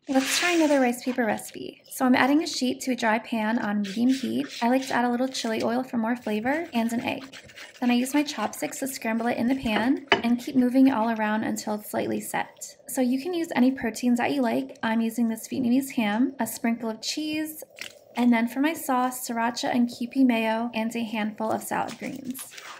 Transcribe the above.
Let's try another rice paper recipe. So I'm adding a sheet to a dry pan on medium heat. I like to add a little chili oil for more flavor and an egg. Then I use my chopsticks to scramble it in the pan and keep moving it all around until it's slightly set. So you can use any proteins that you like. I'm using this Vietnamese ham, a sprinkle of cheese, and then for my sauce, Sriracha and Kewpie mayo, and a handful of salad greens.